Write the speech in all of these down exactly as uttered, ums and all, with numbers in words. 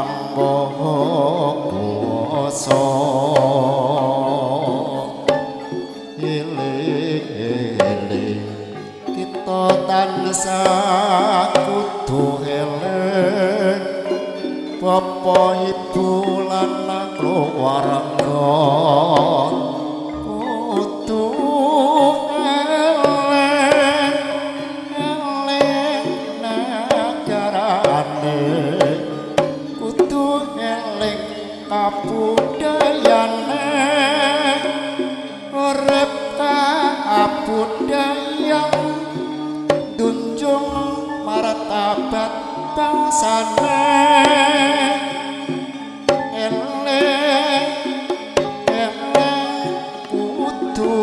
pangboso iling-iling kita tansah kudu eling Bapak Ibu lan keluarga kudu eling eling nagarane kudu eling kabudayane urip kabudayane dunjung martabat bangsane eleh eleh kudu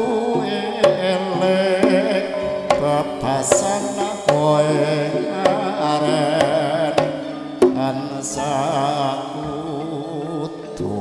eleh babasana kowe arep tansah kudu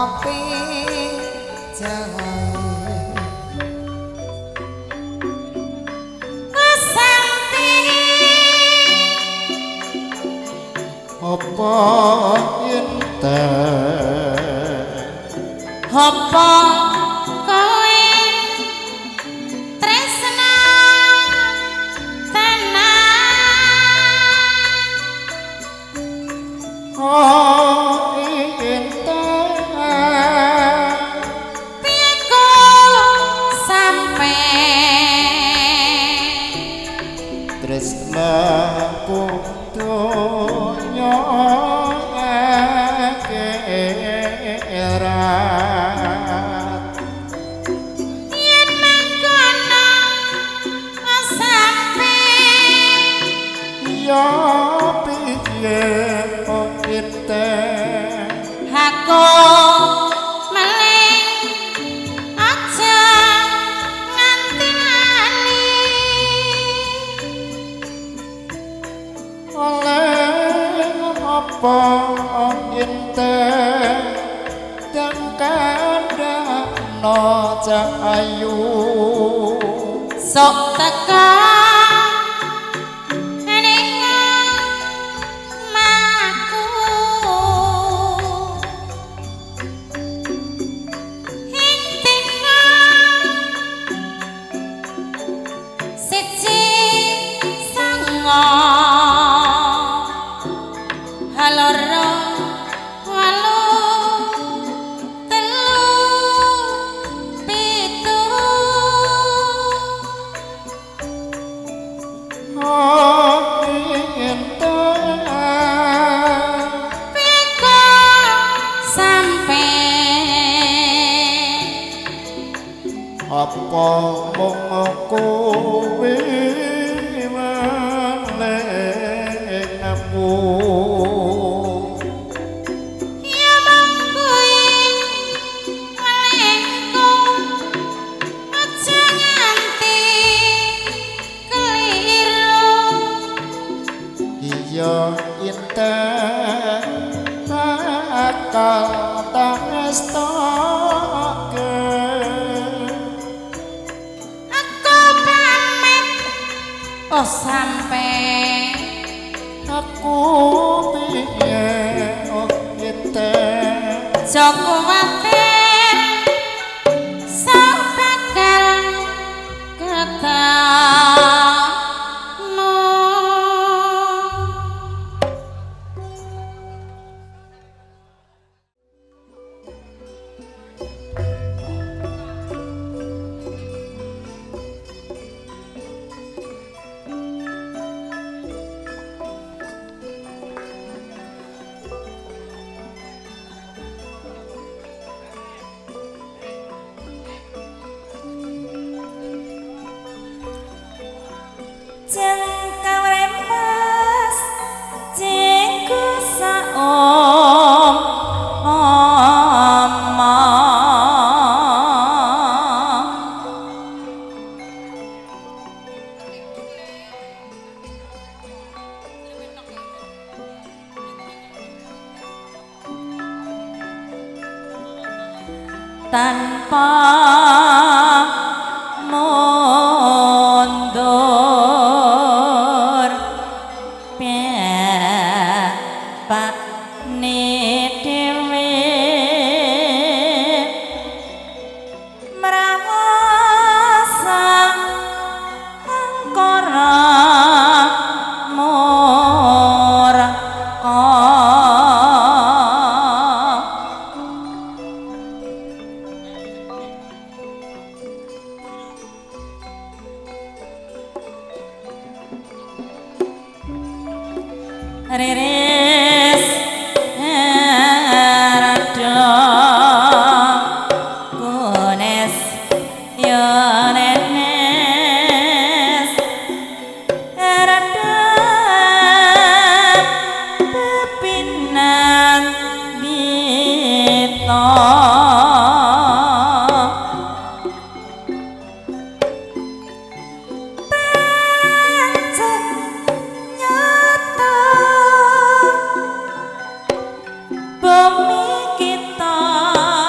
ngopi jahe kesampi apa inten apa kowe tresna tenan oh inten piye kok sampe tresna putunya erat yen mangkono sampe ya piye kok inten aku meleng aja nganti lali oleh apa inten dan kandhano cah ayu sok teka ning maku intina siji sanga haloro walu telu pitu oh inten piko sampe apa mung kowe meneng aku ya mangkui melengku aja nganti keliru iya inten bakal tangestake aku pamit oh sampe aku piye oh inten Joko watir sok bakal ketemu jengkang remas jengku saom tanpa mundur pak ni dewe merawasa angkara murka riris rada kunes yo nenes rada pepinan bito bumi kita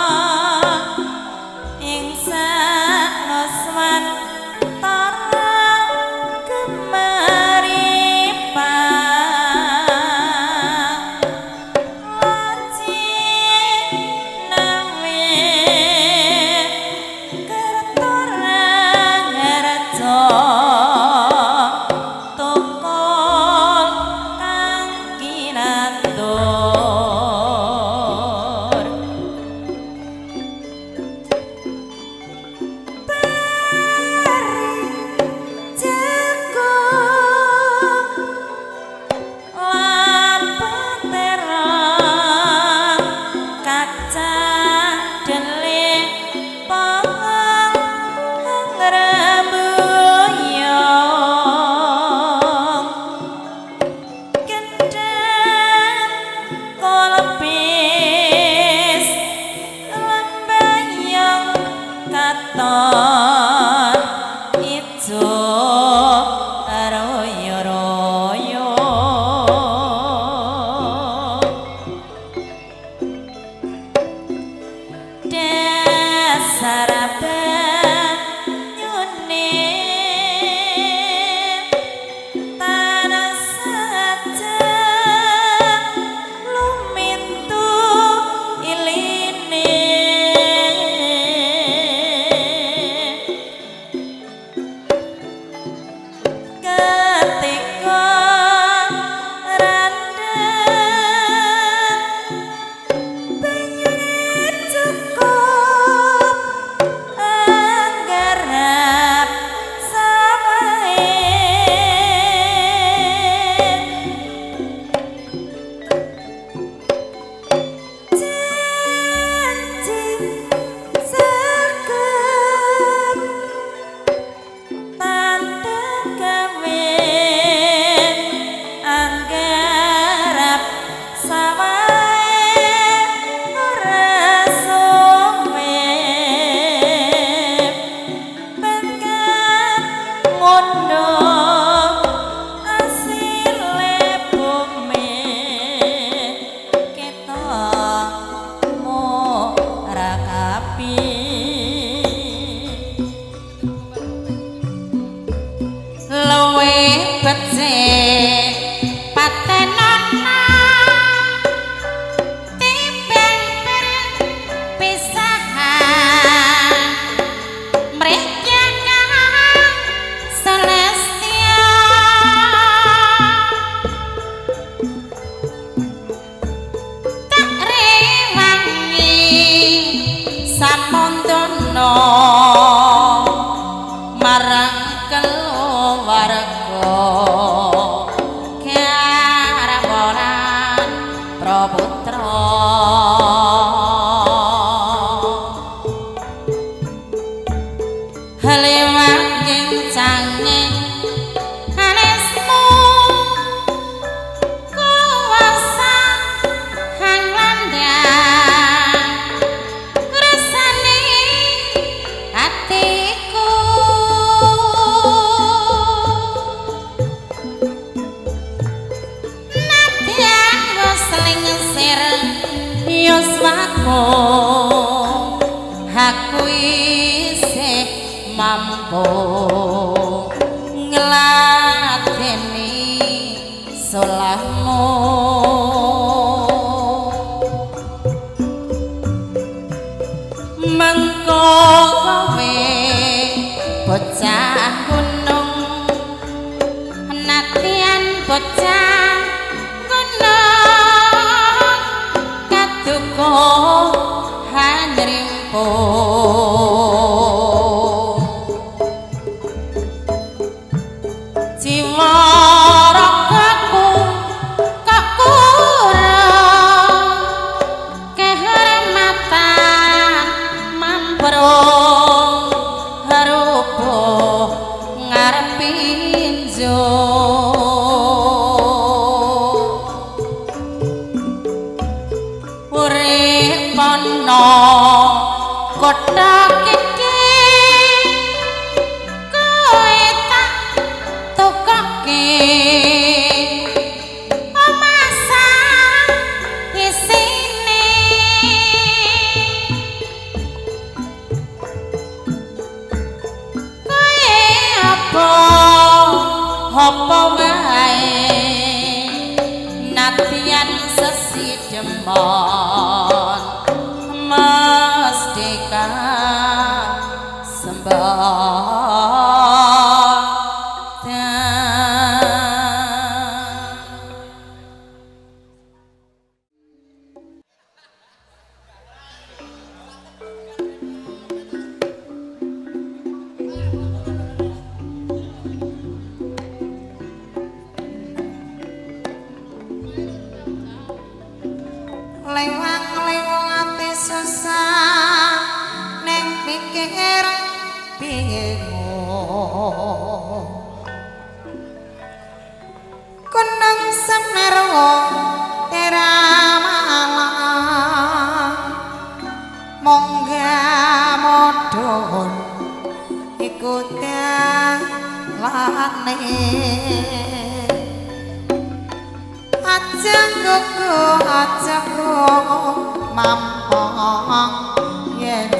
mampong yen urung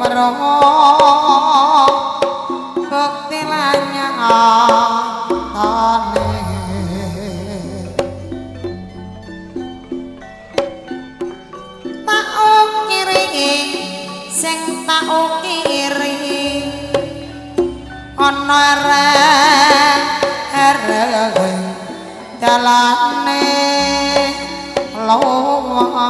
meromo bukti lanyatane tak ukiri sing tak ukiri ana ereng dalane lawa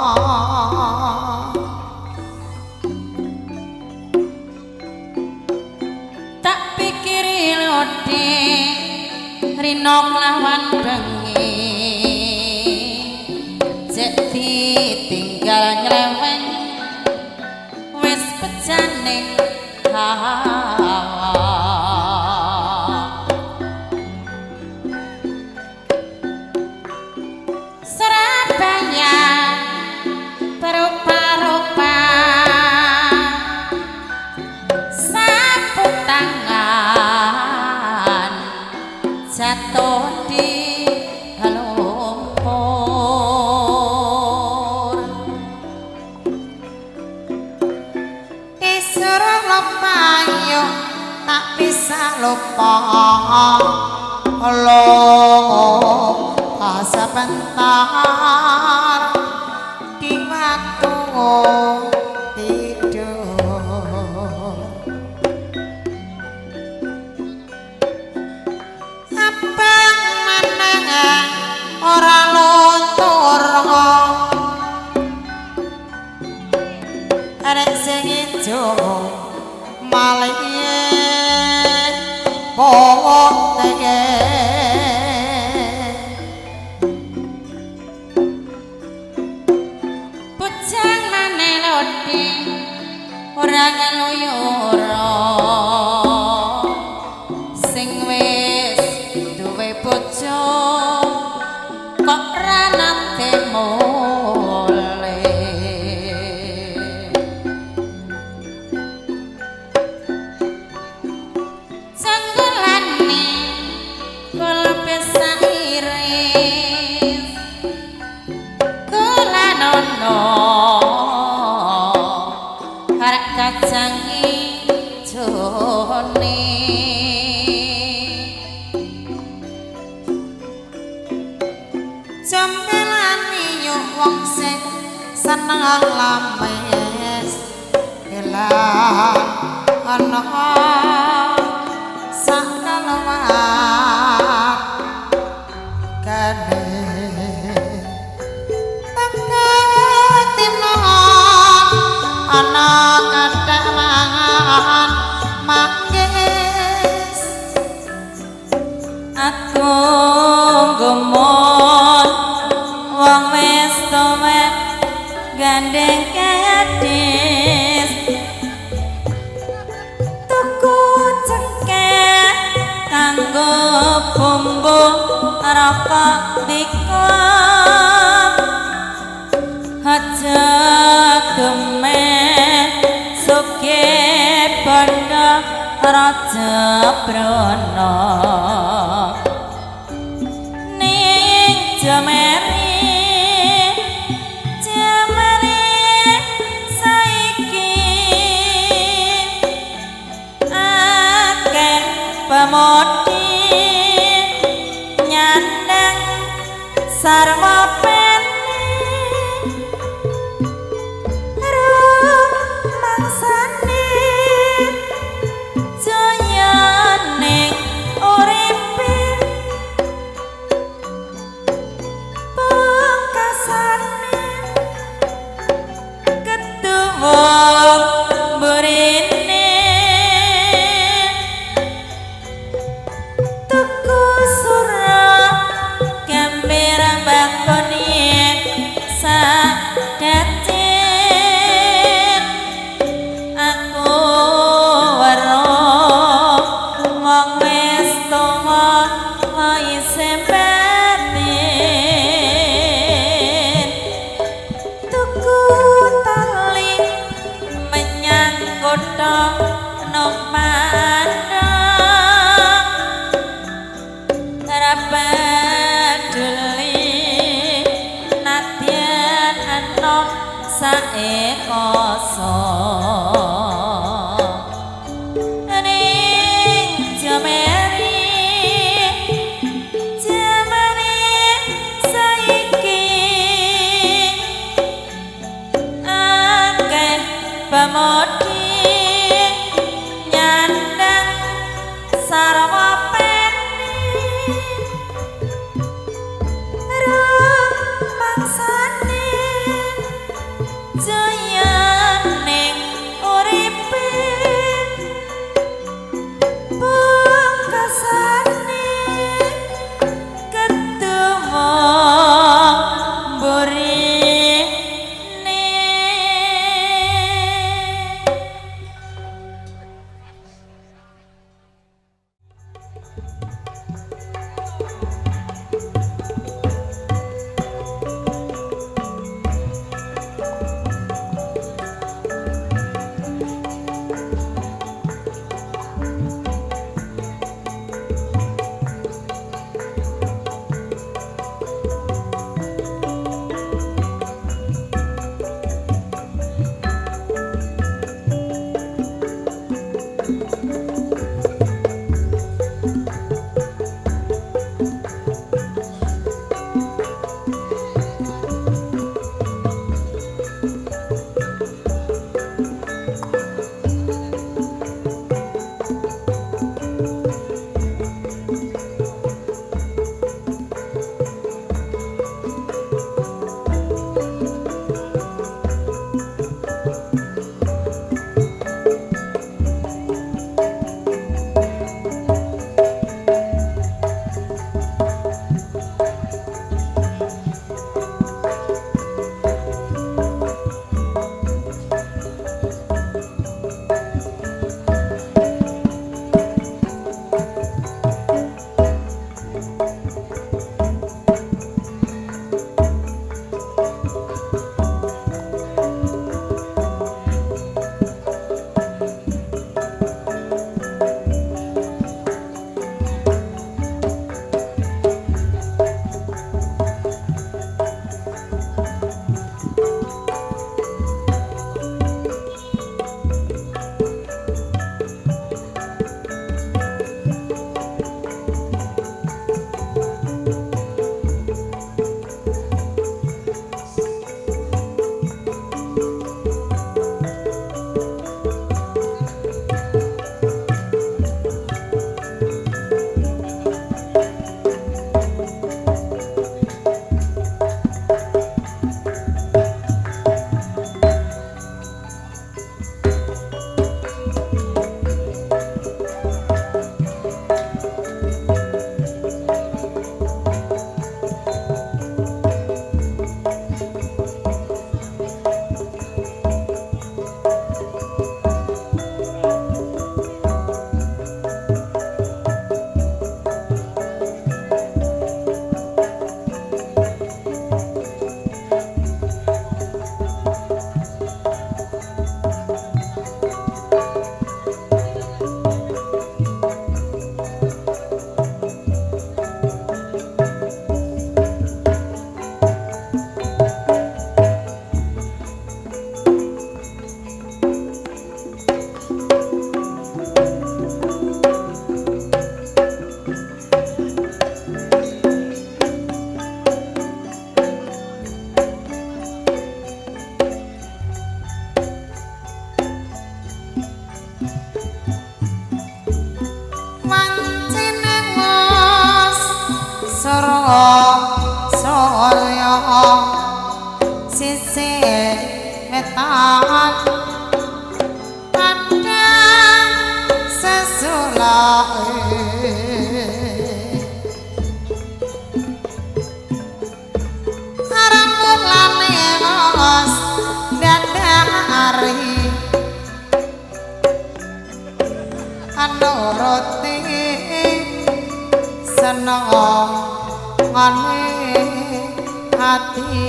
tak pikiri lode rino lawan bengi jek ditinggal nyeleweng wis pejane hawa Surabaya berupa-rupa sapu tangan jatuh di lumpur disuruh lupayu tak bisa lupa lupa sebentar di waktu tidur abang meneng ora luntur arek sing ijo malihe pokoke bujang maneh lode ora ngeluyura sing wis duwe bojo kok ra nate mule sanggulane kula bisa iris kula nono arek kacang ijone Jambelani yuk wong sing seneng lames elan ana sak kalawat kane tangga timnon ana kathah mangan manggis aku gemon wong wis tuwek gandeng gadis tuku cengkeh kanggo bumbu rokok nikah aja gemen sugih bondo raja brana ning jameri jameri saiki akeh pemodi nyandang sarwa peni rumangsane jaya ning uripe pungkasane ketuwung burine tuku surat gembira bakoni sadacin aku weruh wong wis tuwa isih batin tuku tali saekoso ning jameri jamane saiki akeh pamodi nyandang sarwa Surya sisih wetan padang sesulake arep lane ngos dadari anuruti seneng ngane hati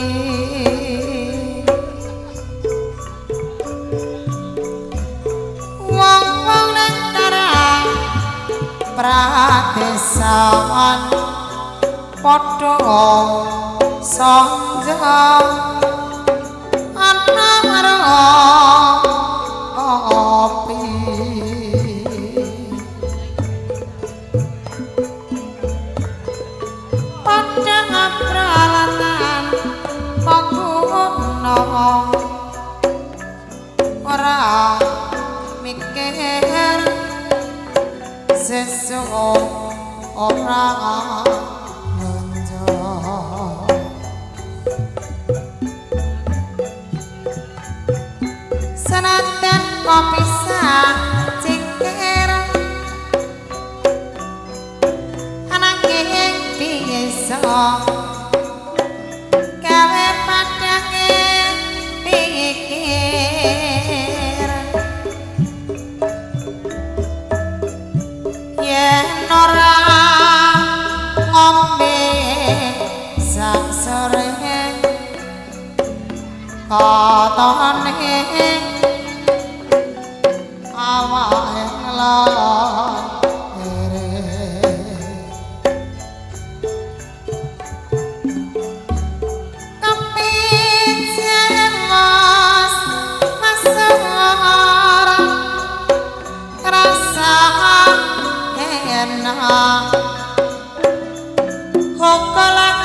wong-wong ning karang pradesan padha sangga ana ora mikir sesuk ora lonjo senajan kopi sak cengker ananging bisa gawe padange pikir yen ora ngombe sak sore katone awake lere kepicen mas masar rasa enak kokolak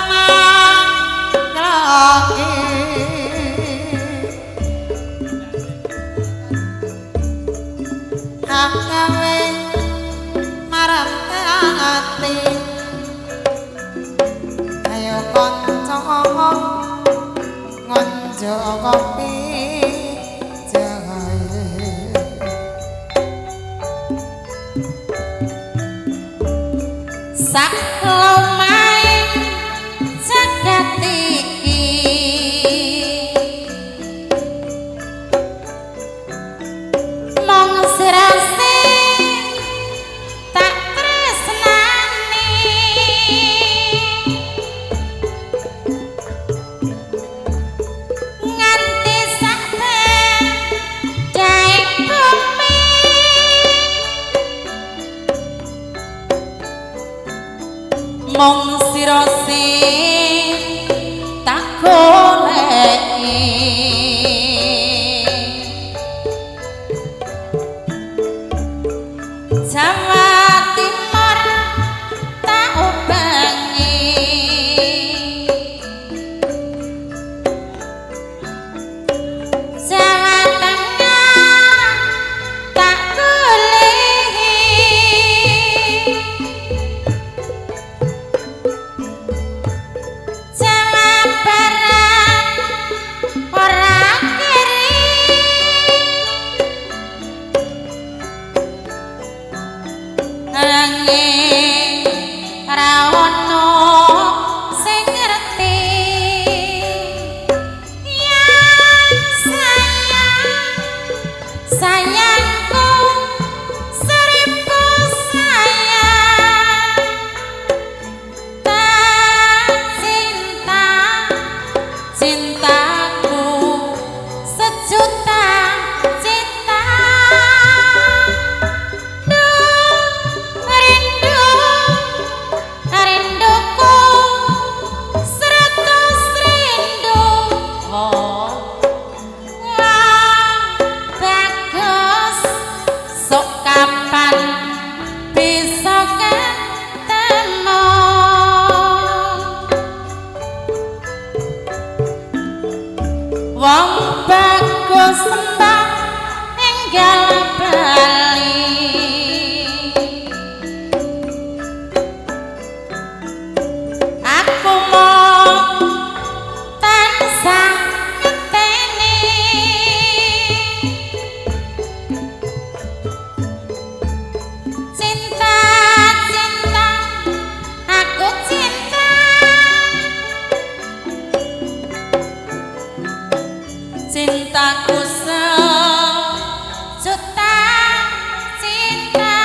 lagi gawe marang ati ayo kanca ngonjo kopi jahe sak lomae jagat iki mong sirase tak tresnani nganti sampeyan daek bumi mong sirase tak goleki Jawa Timur tak ubangi Jawa Tengah tak golehi Jawa Barat ora kiri nanging ra ono sing ngerti yang sayang sayangku seribu sayang tak cinta cintaku sejuta cinta rindu rinduku seratus rindu oh wah bagus sok kapan bisa ketemu wong bagus sembah enggal bali aku mau tansah ngeteni cinta cinta aku cinta cintaku sejuta cinta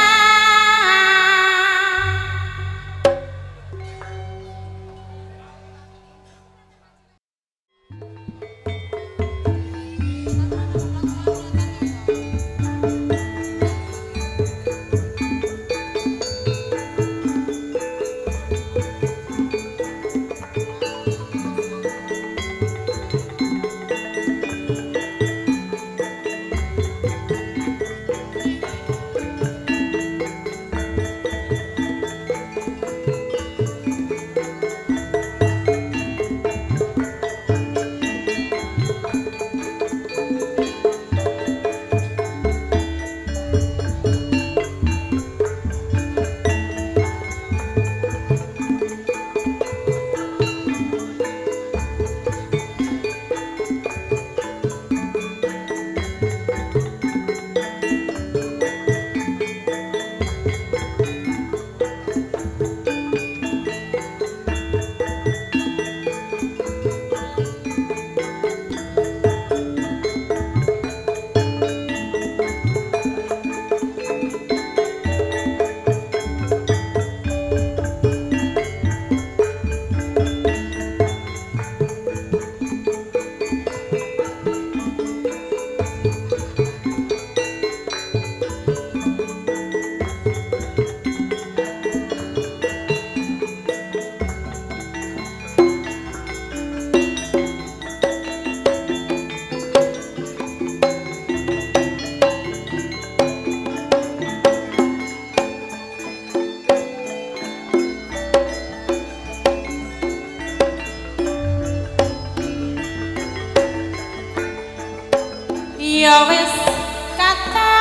Ya wis kata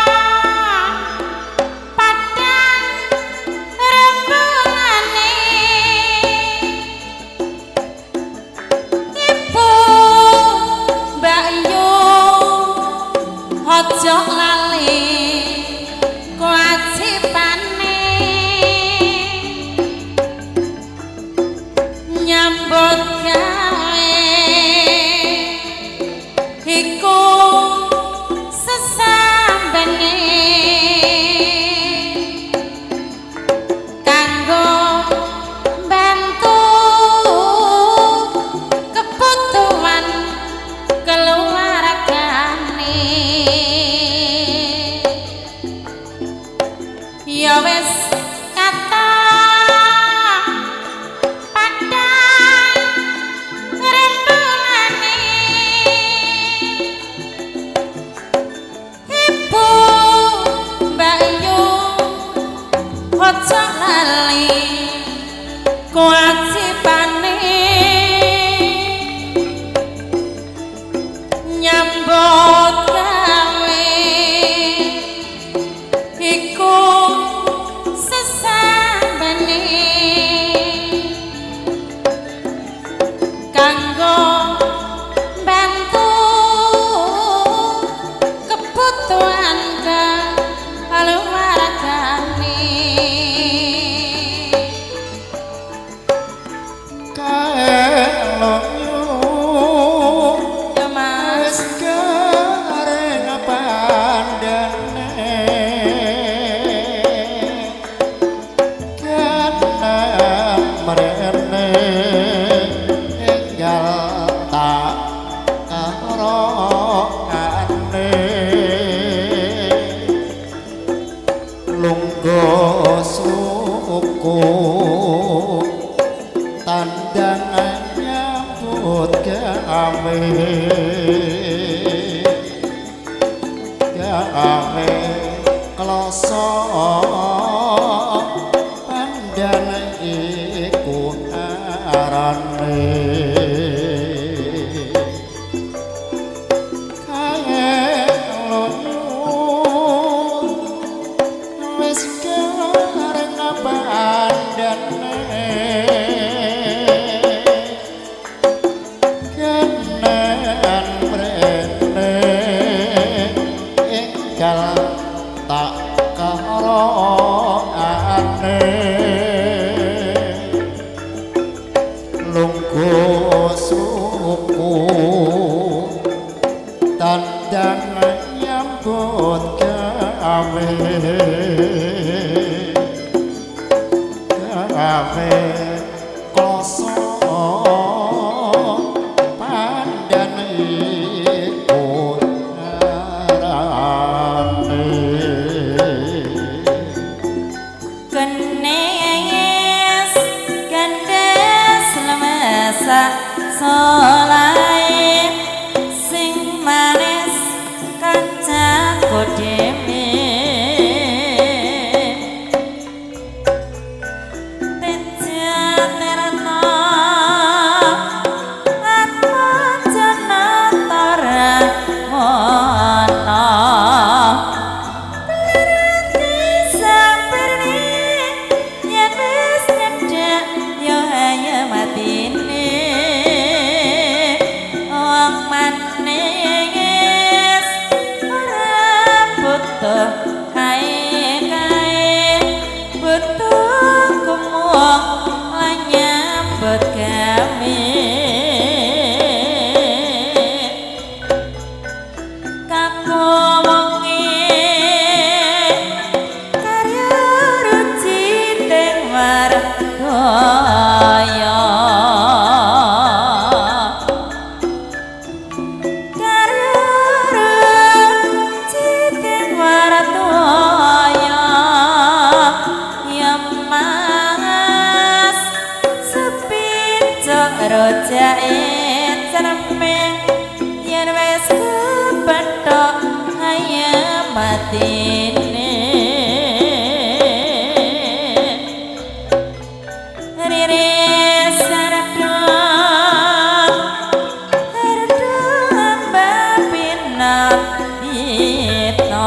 padang rembungane Ibu Mbak Yu aja lali kewajibane nyambut gawe iku kanggo bantu kebutuhan keluargane ya wis kata padang rembungane Ibu Mbak Yu aja lali kewajibane nyambut gawe iku sesambene kanggo bantu kebutuhan keluargane Kalau ya mas gareng pandane karena merene enggal tak karokane lungguh suku tandang nyambut gawe gawe kloso pandan iku arane kae loyo wis gareng pandane kenan mrene enggal tak karokane lungguh suku tandang nyambut gawe gawe kloso pandan iku arane Kenes gandes lemesa solai sing manis kaca kodeme tejaterno atma janatara mono sae cermeng yen wis kepethuk hayam batine rere sarada harda babina ita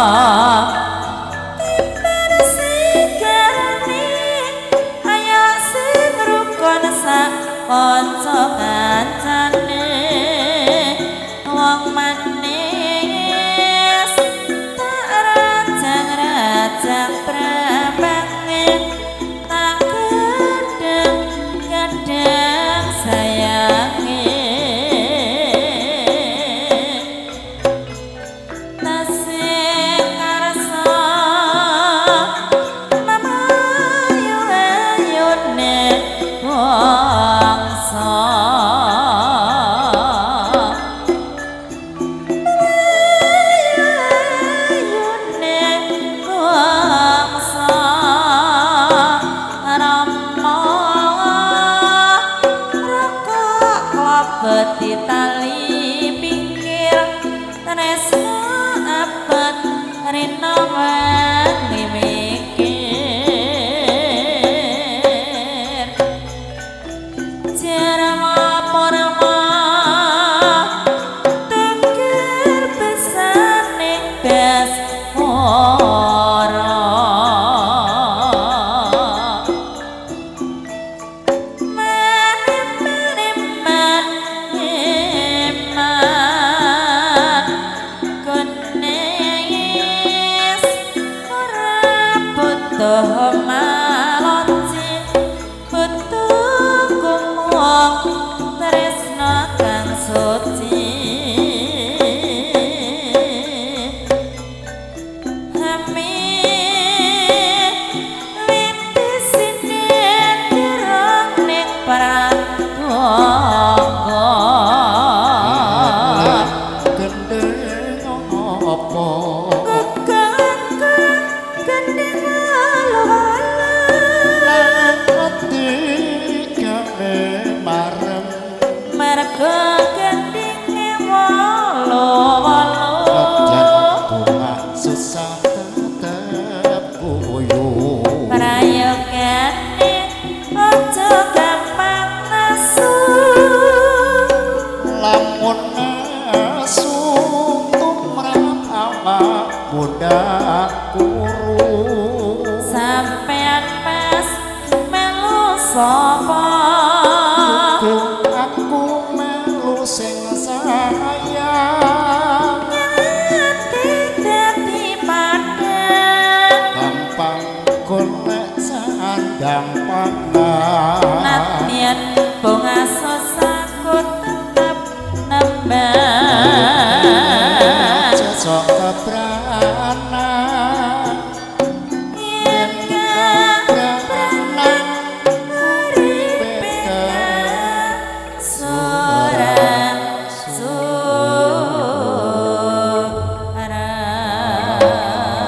kanca kancane wong manis tak rajang-rajang prabange tak kadang-kadang sayange tasih karsa mamayu-ayune beti tali pinggir tresno abet rina wangi mikir jarama porama tekir besane bes ora butuh malonci butuh kumwong tresna kang suci hami litisine dirang ning pratangga gendeng apa merga gendinge walo-walo bunga susah tetep kuyu prayogane aja gampang nesu lamun nesu tumrap awak budak kuru sampean pas melu sapa aku melu sing sayang nganti dadi padang gampang golek sandang pangan nadyan bunga sosaku tetep nembang cocok kebranan yen kebranan uripe sorang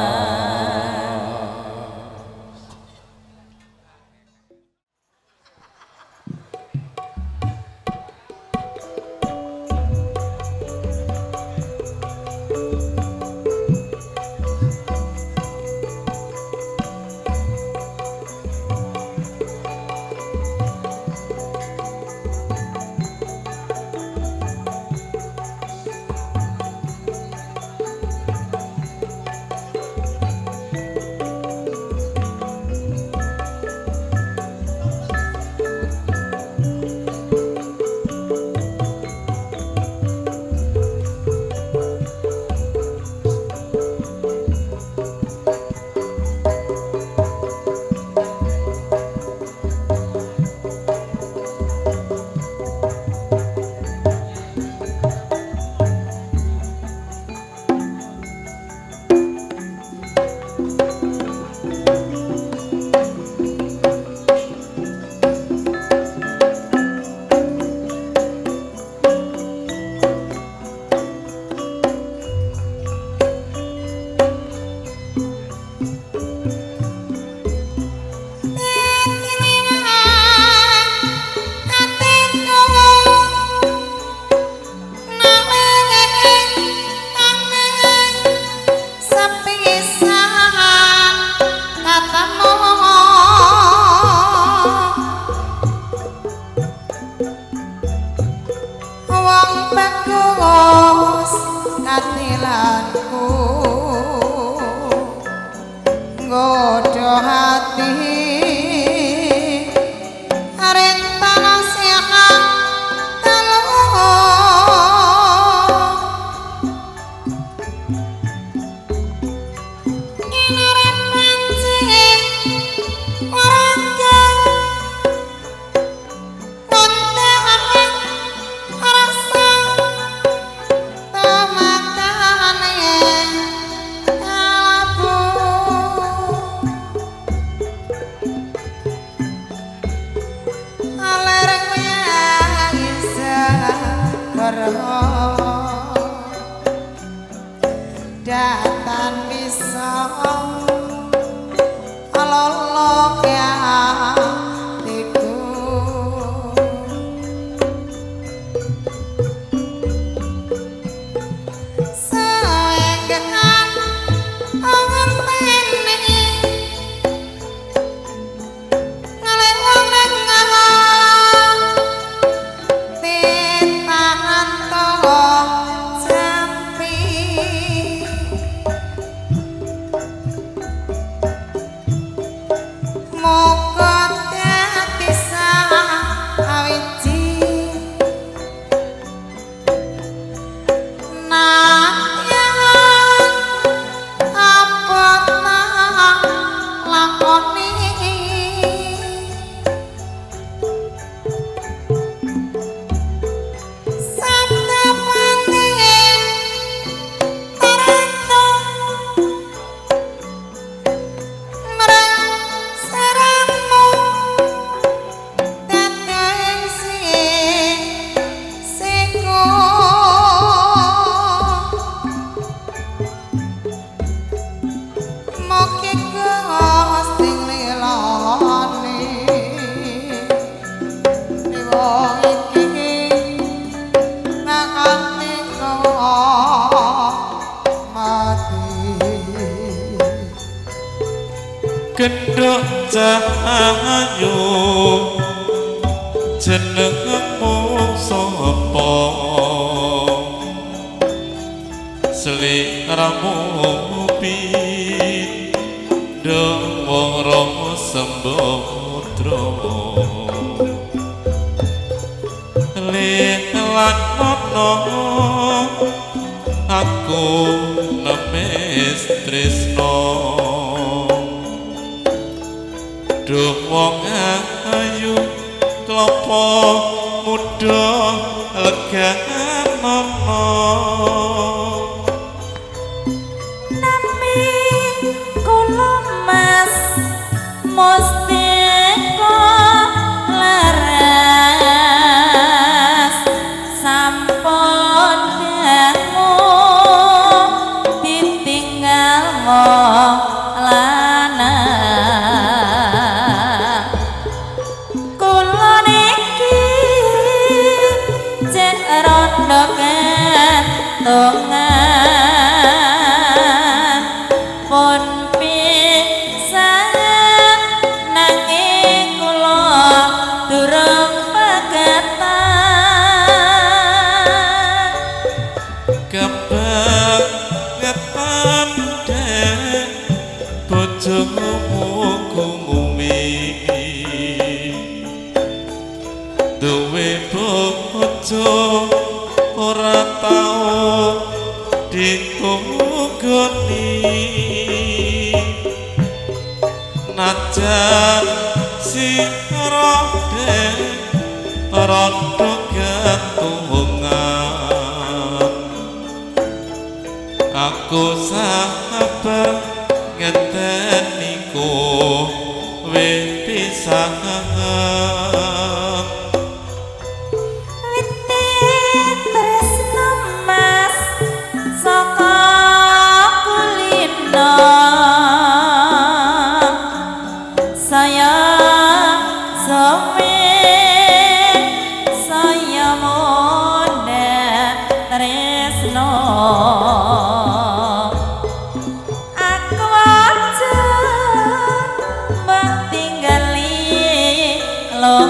sorang pasilanku nggodha hati arep tanah siang telu inarep panci warga datan bisa alolok ya hatiku saenggan angen teni ngalewang nengah titahan toh jampi mokot dadi sawiji nangyan apa tak lakoni sabda paling taranto merang serangmu datang sing siku moki gosting lelani dewa iki ngakani mati Gendok cahayu jenengmu sapa seliramu pindho wara sembodra lan ono aku nemes tresno duh wong ayu klopo muda leganono nami kula mas mustika laras sampun dangu ditinggal wong lanang kula niki cek rondo kentongan pun pisan nanging kula durung pegatan kebangetan dek bojomu kumumi duwe bojo ora tau ditugoni najan sira dek rada gantungan aku sabar ngenteni kowe pisan tresno mas saka kulino saya suwe saya munda tresno aku aja mbak tinggali lo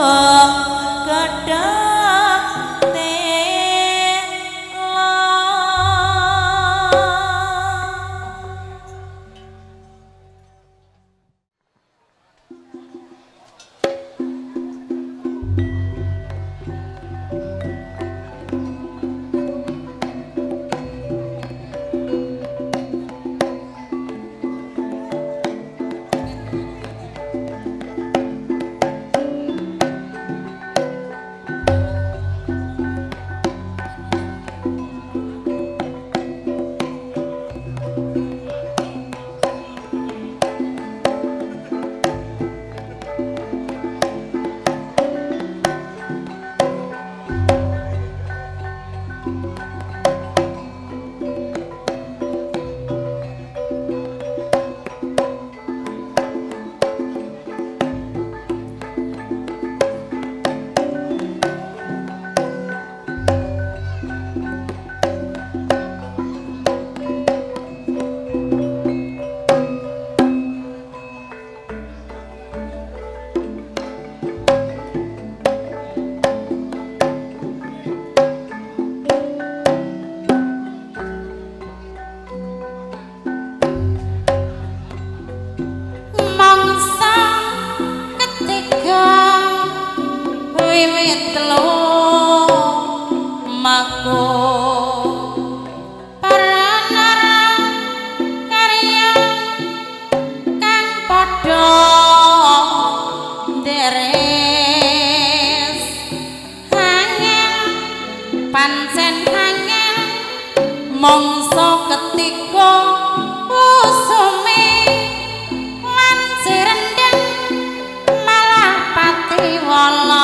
mongso ketika usume lan sirendeng malah pati wala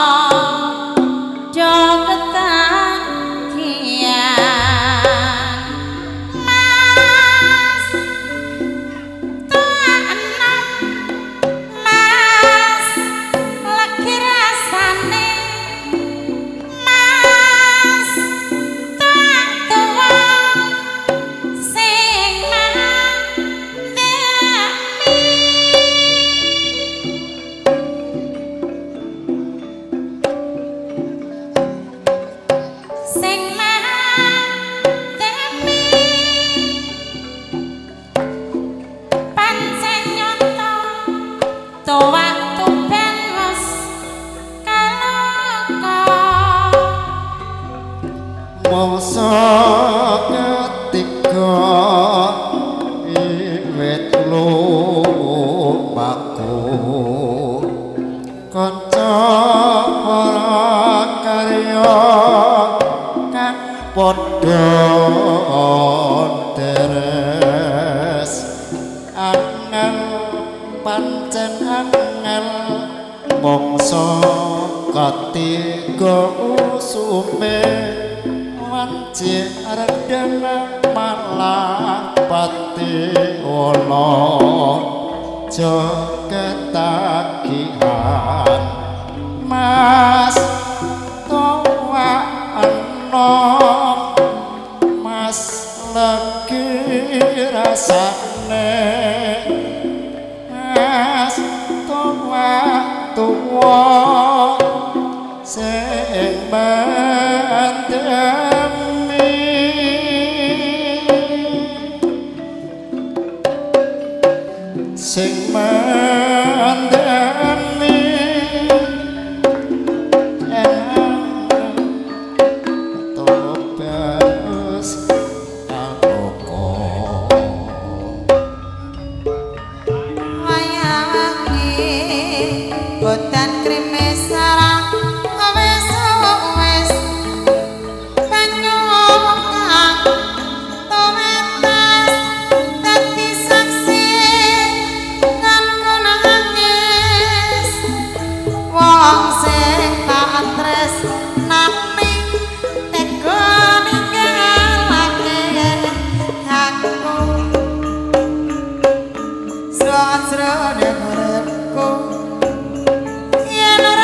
jogetan kian mas tuanem mas lagi rasane mas tuak tua sing mandemi sing mandemi pancen nyoto tuak tuben wis kalaka mongso ketika iwit lumaku kanca para karya kang padha deres angel pancen angel mongso ketika usume wanci redeng malah pati wala jogetagihan mas towa enom mas lagi rasane mas towa tuwa sing mandemi sing mandemi tobas aloko wayangi boten krime sarang wis wis panyuwang tometes dadi saksi kanggo nangis wong sing tak tresnani tega ninggalake aku srone uripku yen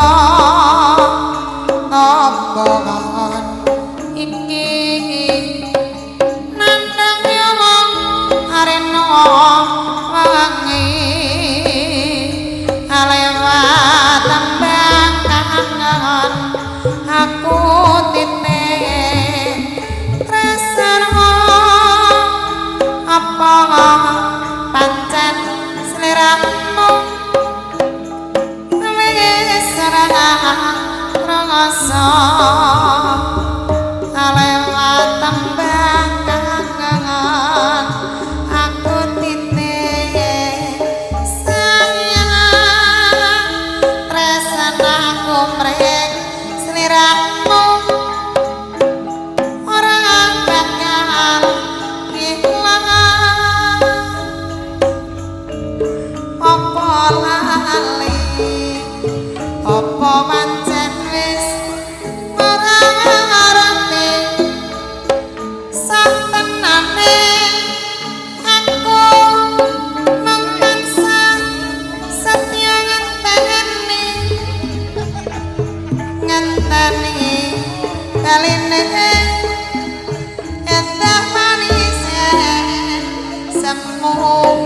tombongan iki nandang nyolong arena wangi alewat tembang kangen aku titik tresno apa pancen sliramu wis rasa alewat tembang kangen aku titik sayang tresnaku mrek sliramu ora bakal ilang apa lali apa pancen wis ora ngerti satenane aku mangsa setya ngenteni ngenteni kaline endah manis semu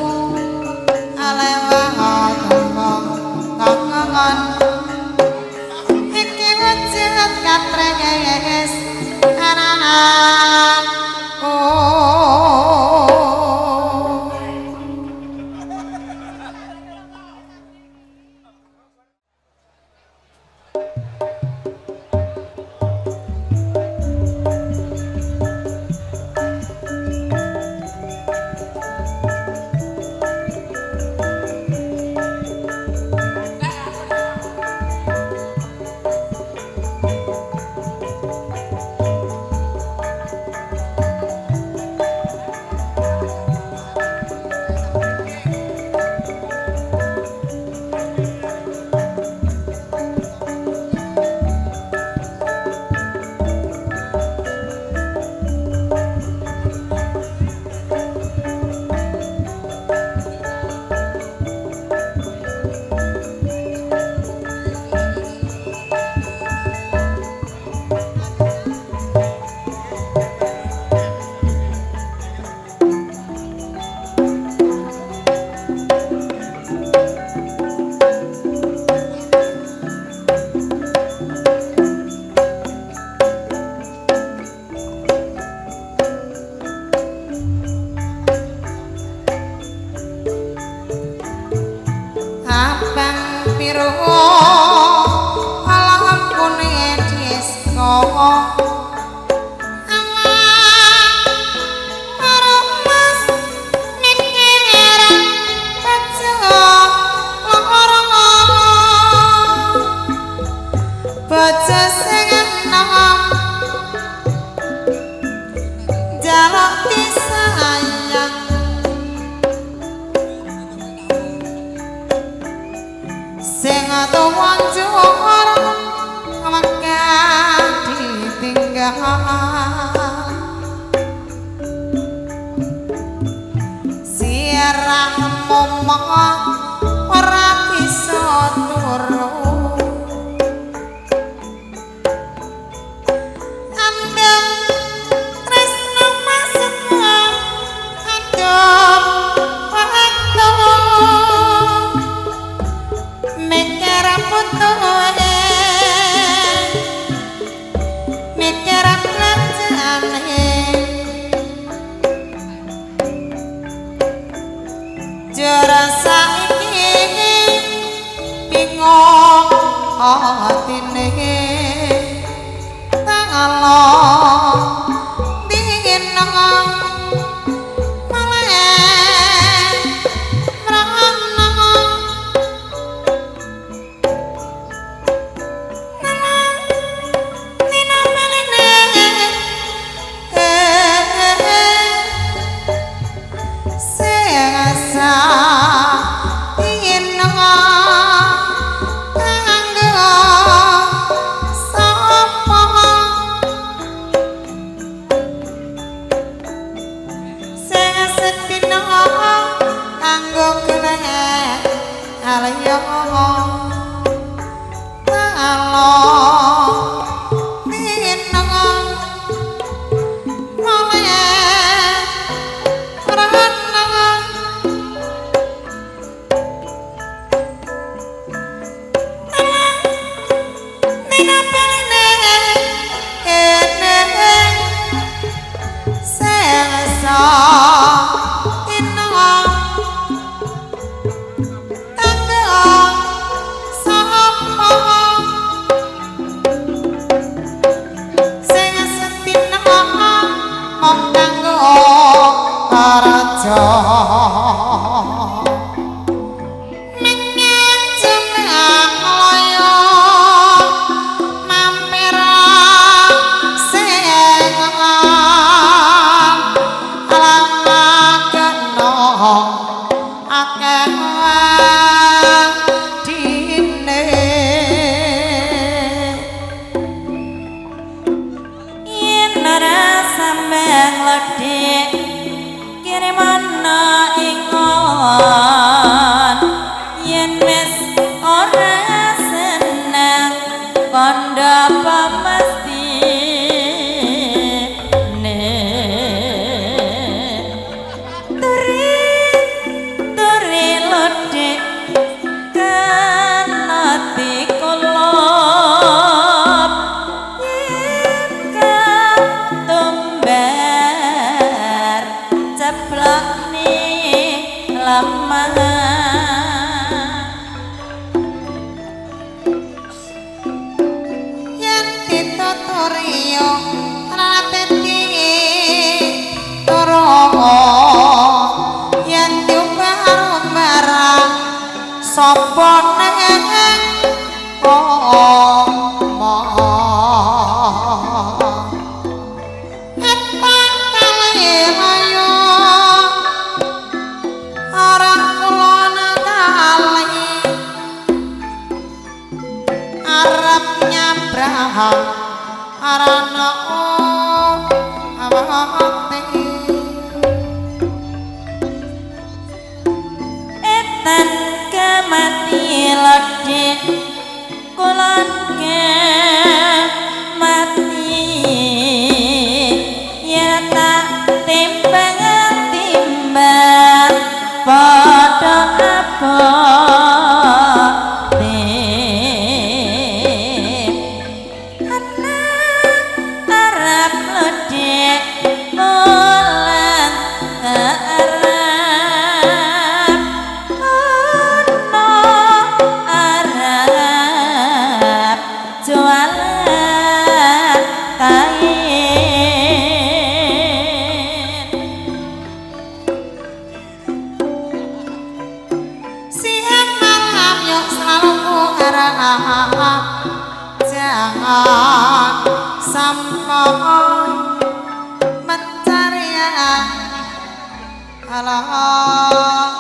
alewat kangen iki wujud katrenges anakku lemah yen dituturi yo rateti toro yen diumbar sapa neng oh arana awakte etan kemati ledek kulon mati yen tak timbang timbang padha apa jangan sampai mencari Allah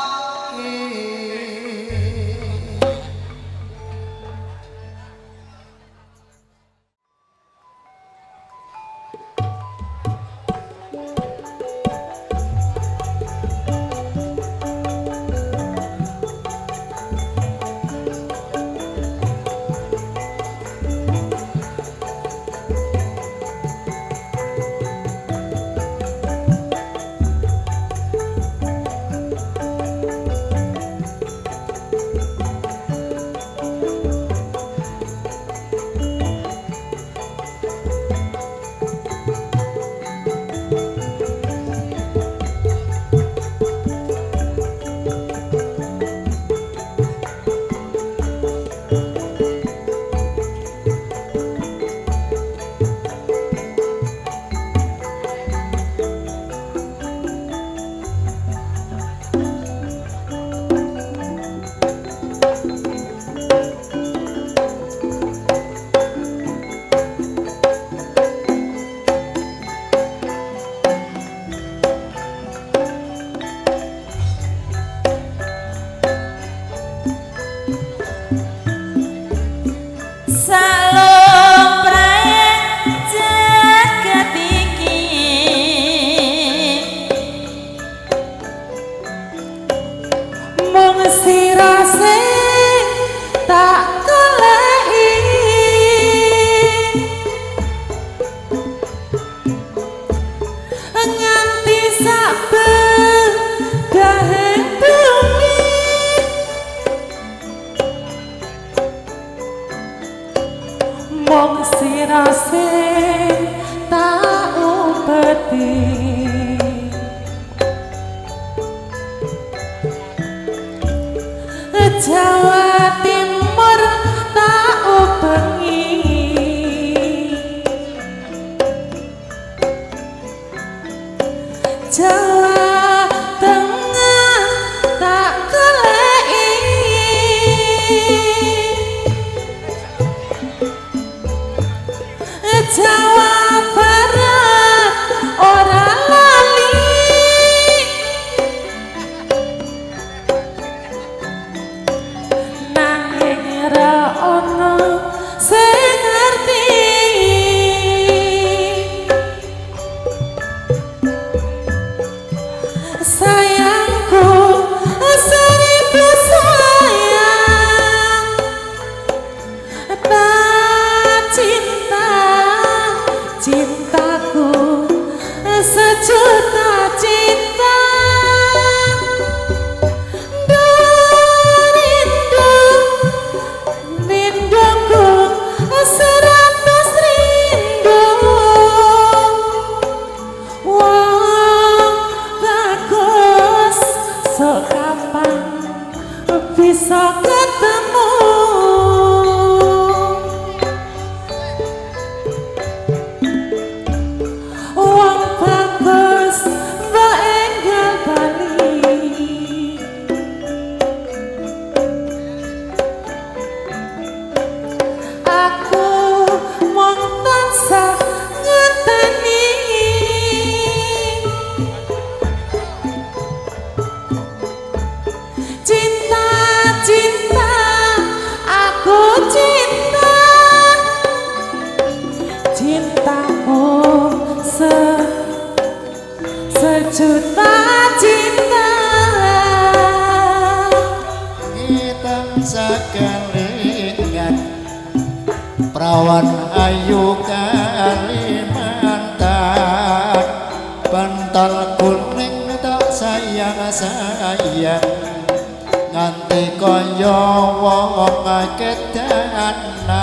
mong sirase tak upeti Jawa Timur tak ubengi Jawa Tengah tak kelei Jawa Barat ora kapan bisa ketemu. Wong bagus mbak enggal bali, aku mong tansah ngerteni. Cinta, cinta, aku cinta, cintaku se sejuta cinta. Kita sakalingan perawan ayu Kalimantan, bantal kuning tak sayang-sayang nganti kaya wong kedanan.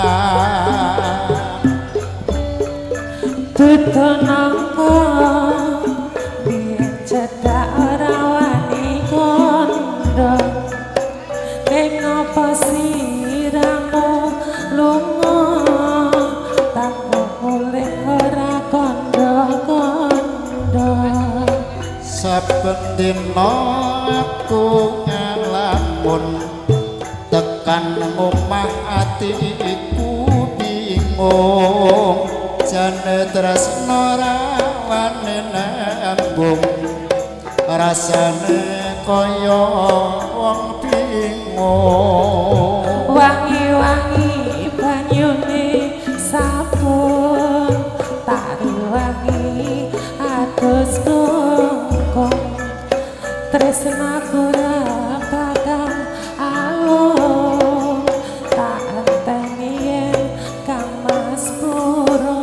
Dudu nangka biyen cedak ora wani kondo, ning apa siramu lunga tanpa oleh ora kondo-kondo. Saben dina aku ngelamun tekan omah atiku bingung, jane tresno rawane nambung rasane kaya wong bingung. Wangi-wangi banyune sabun, tari wangi adus kongkong, tresnaku ora bakal alung, tak enteni yen Kang Mas Puro.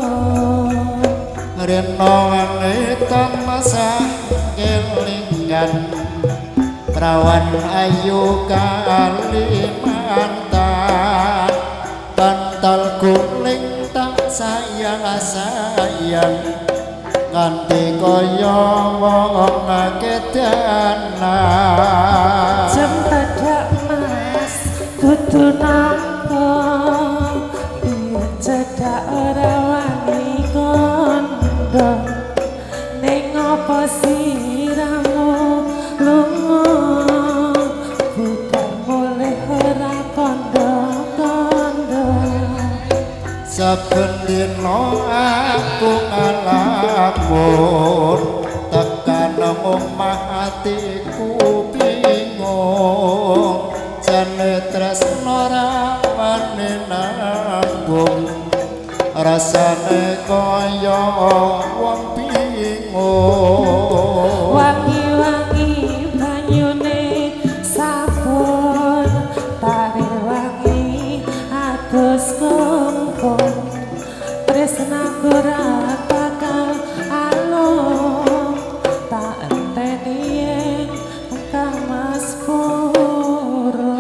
Rena wetan masah kelingan perawan ayu Kalimantan, bantal kuning tak sayang-sayang nganti kaya wong kedanan. Cempedak Mas dudu nangka biyen cedak ora wani kondo, ning apa siramu lunga budal mulih ora kondo-kondo. Saben dina aku ngalamun tekan omah atiku bingung, jane tresno rawane nambung rasane kaya wong bingung. Wangi-wangi banyune sabun, tari wangi adus kongkong, tresnaku ora bakal alung, tak enteni yen Kang Mas Puro.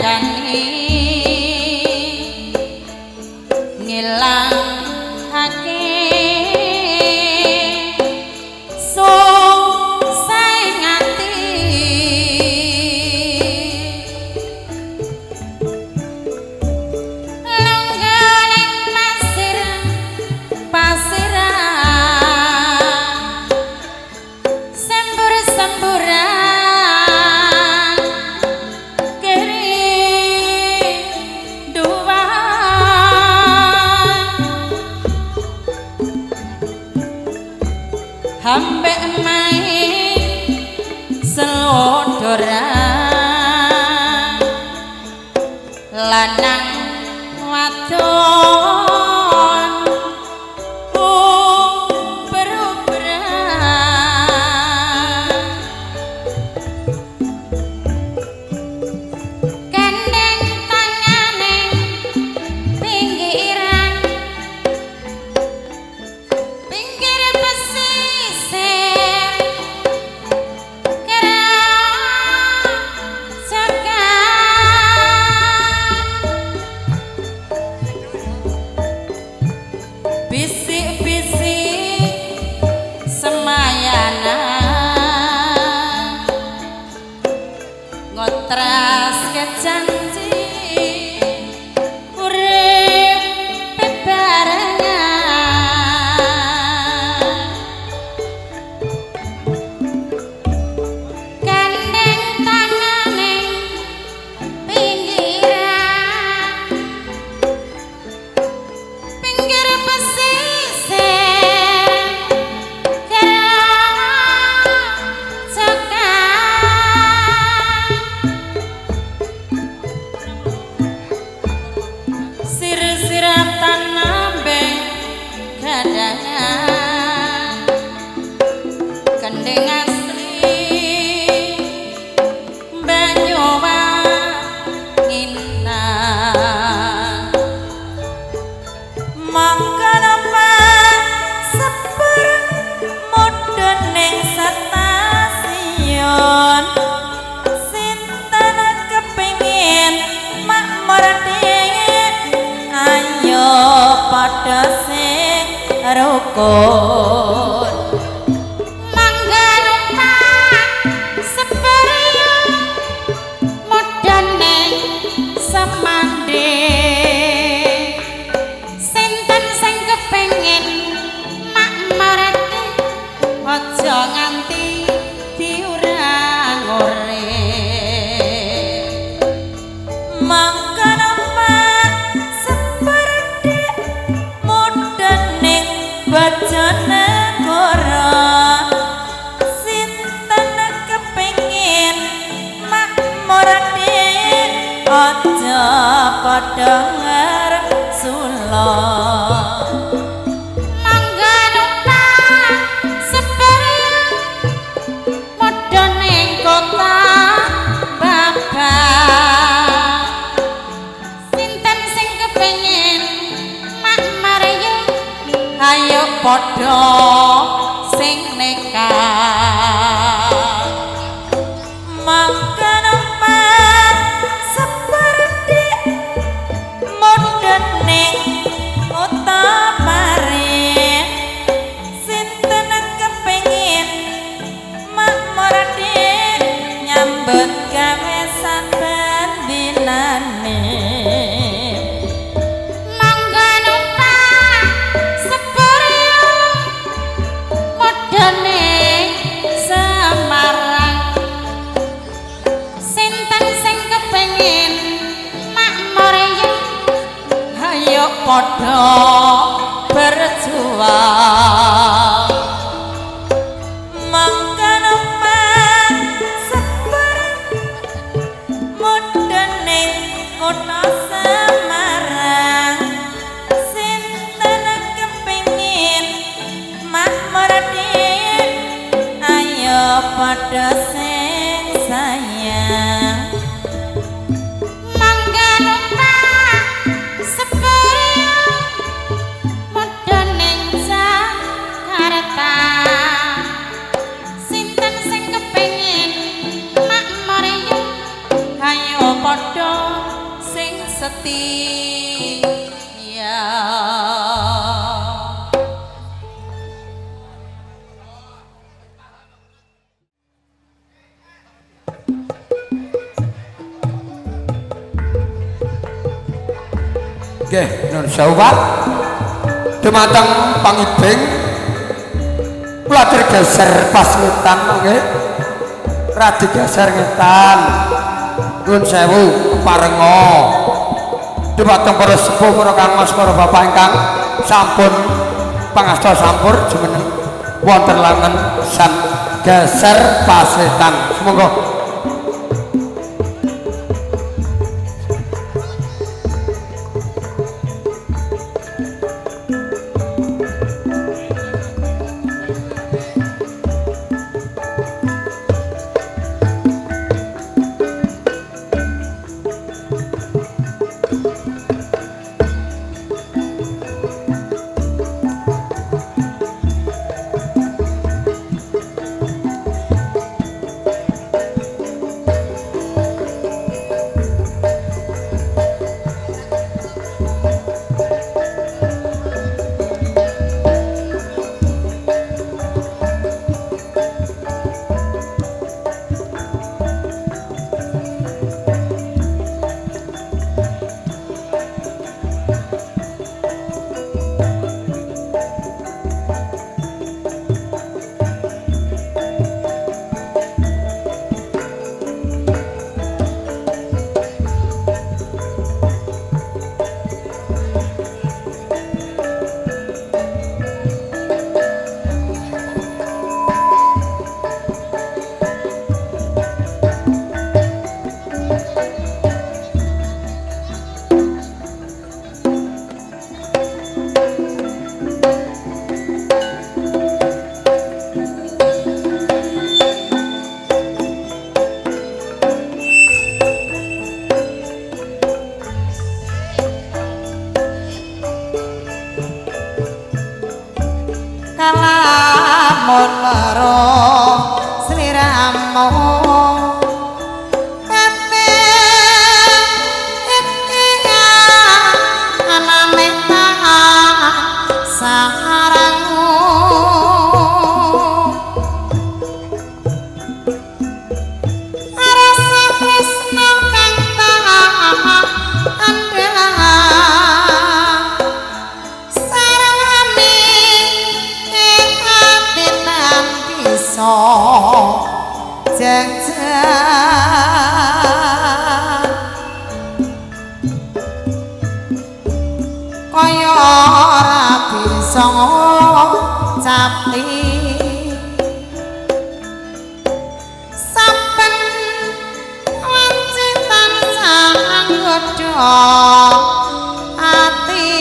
ndangani ngilang hake susah ngati langgaling pasir pasiran sembur semburan ambek main selodoran lanang wadon uber-uberan gandeng tangane pinggiran pinggir pesisir bisik-bisik semayanan ngotras kejanji urip bebarengan gandeng tangane pinggiran pinggir sir-siratan nambeng gadangan gendeng asli Banyuwanginan mangka napa sepur mudhun ning stasiun sinten kepengin makmur dhewe ayo padha sing rukun mangga numpak sepur mudhun ning semandhe sinten sing kepengin makmur aja nganti diurang-urang mangka numpak sepur mudhun ning Bojonegoro sinten kepengin makmur dhewe aja padha ngersula mangga numpak sepur mudhun ning kota Babang sinten sing kepengin makmur ayo padha sing nekat mangga numpak sepur mudhun ning kota Pare sinten kepengin makmur nyambut gawe saben dinane mangga numpak sepur mudhun ning Semarang sinten sing kepengin makmur ayo padha berjuang mangga numpak sepur mudhun ning kota Semarang sinten kepengin makmur dhewe ayo padha sing sayang mangga numpak sepur mudhun ning setia. Nggih, nun sewu Pak. Dumateng pangibing kula digeser pas ngetan nggih. Radi geser ngetan. Nun sewu parenga. Dumateng para sepuh para kangmas para bapak ingkang sampun pangasta sampur jumeneng wonten langen san geser pasetan. Semoga kalamun loro sliramu kate iki anane sarangmu rasa tresno kang tak andhela jajan kaya ora bisa capli saben wancitan sang godho ati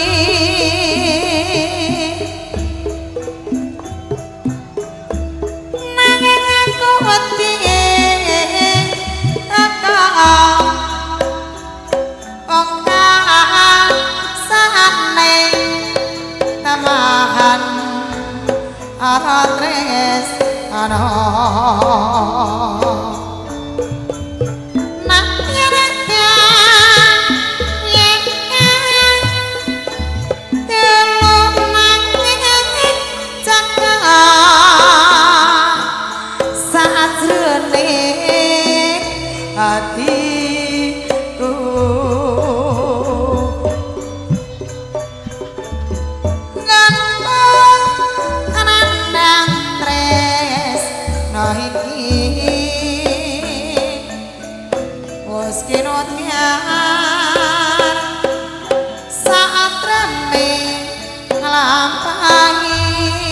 aratres ana nak yreka yen telu nanging jagat sajrone hatiku saat rame nglampahi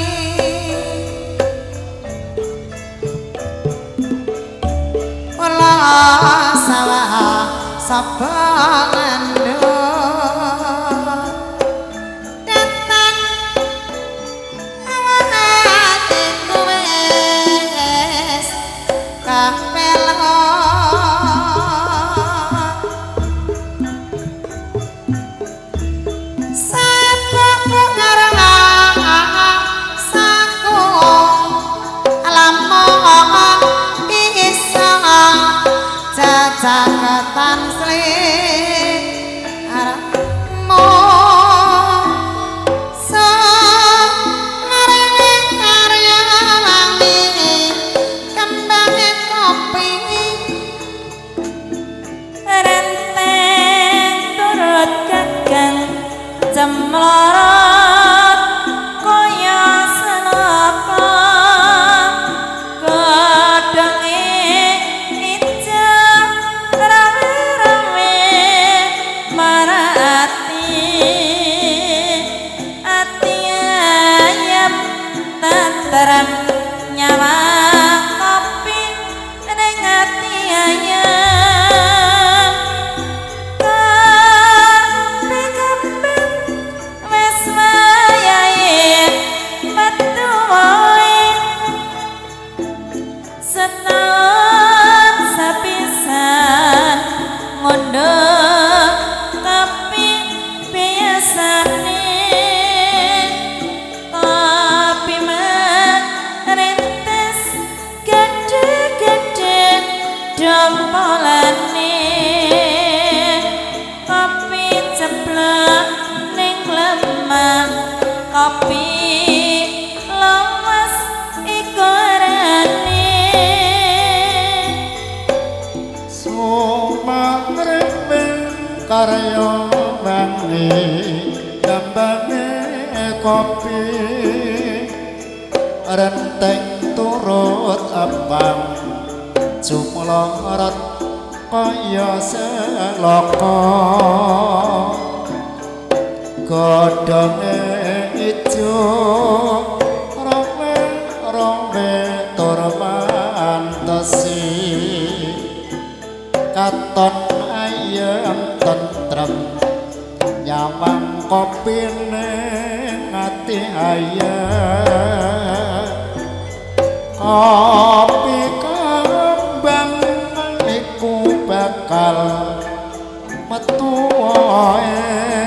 ola sawah sabangan datang awatiku wes kapelo jaketan sling kondo tapi biasane kopi merintis gede-gede dompolane kopi ceplok ning lemah kopi lawas ikorane sumangrimbing karya bani gambane kopi renteng turut abang jumlorot kaya seloko godhonge ijo rombe-rombe tur mantesi katon ayem tentrem nyawang kopine ngati ayem kopi kembang iku bakal metu wae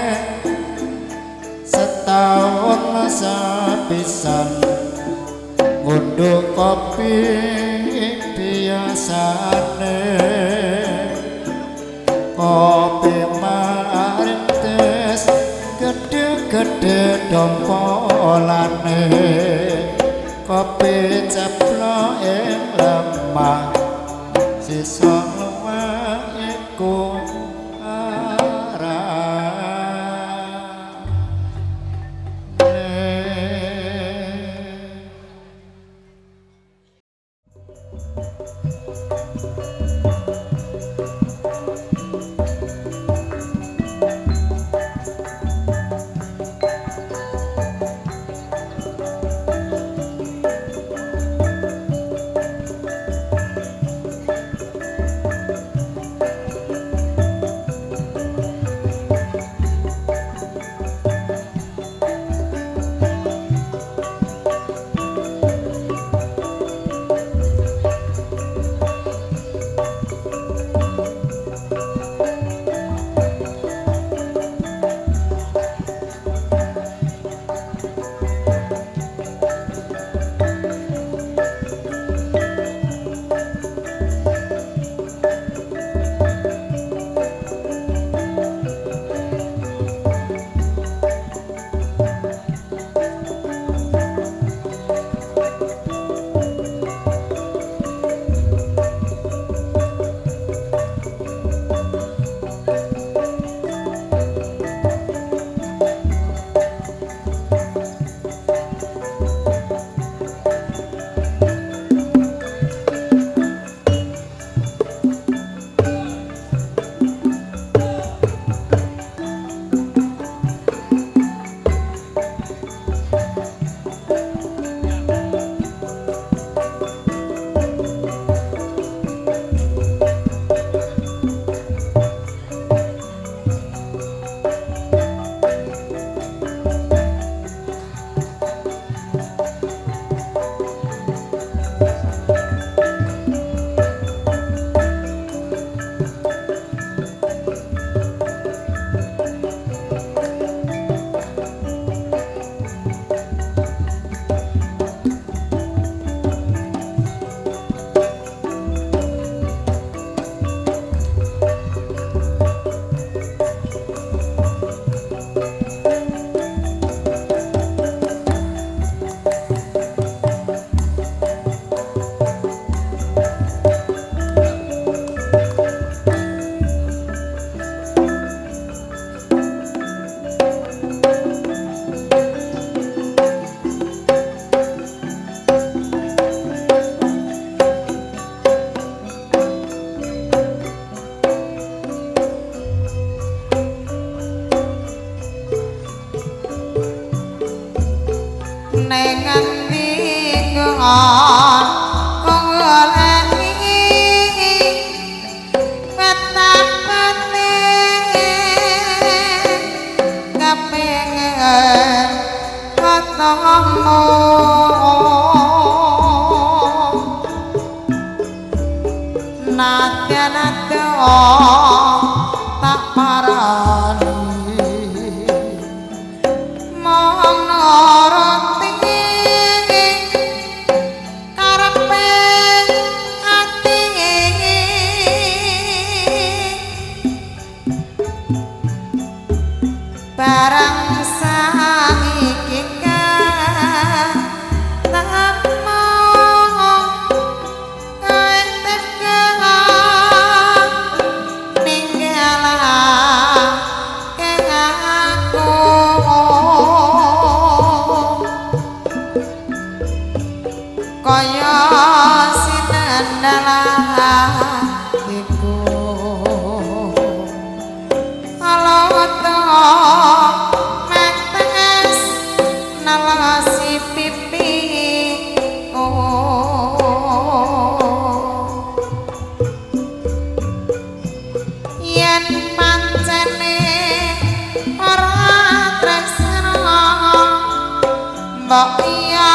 setahun sepisan ngundhuh kopi biasane kopi marintis gede-gede dompolane kopi ceplok ing lemah sisa luwih iku barang saiki ketemu kowe teka ninggalake aku kaya sinandalatiku aloto metes nalasi pipiku yen pancene ora tresna mbok iya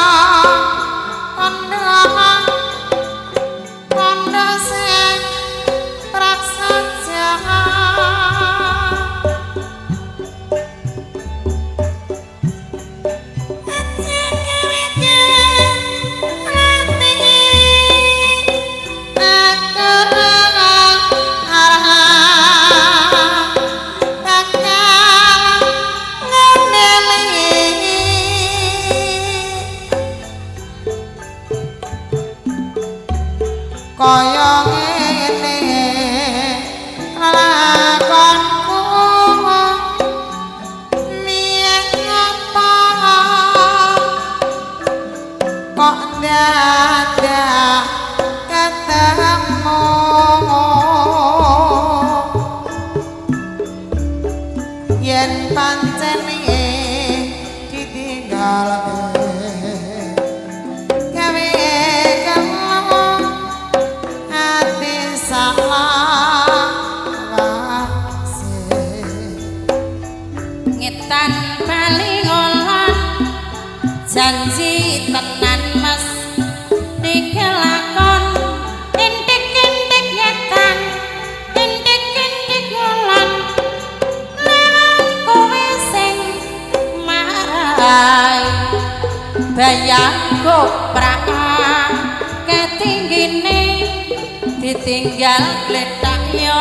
kaya ngene lakonku miyek ngapa kok dadak ketemu yen pancen ditinggalke janji tenan mas dikelakon intik-intik nyetan intik-intik ngulon lewat kowe sing marai bayang koprak ketinggine ditinggal gletak yo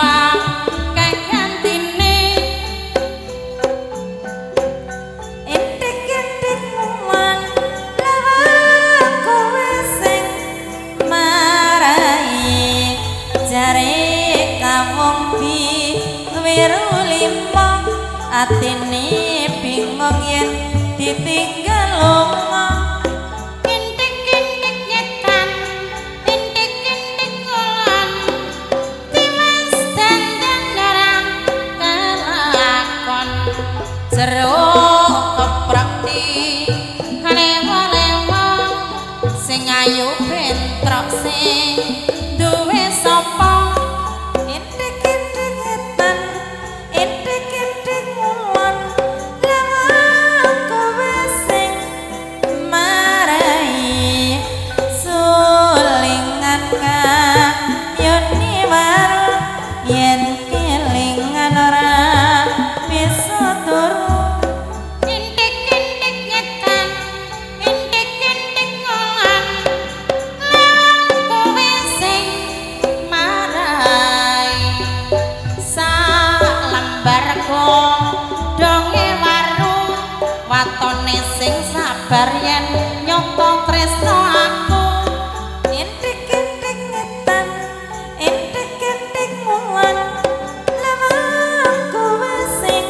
atine bingung yen ditinggal lunga intik-intik nyetan intik-intik ngulon tiwas dandan darang kelakon jeruk keprek di lewo-lewo sing ayu bentrok sing duwe sapa sabar yen nyoto tresno aku intik-intik ngetan intik-intik mulan lewat kowe sing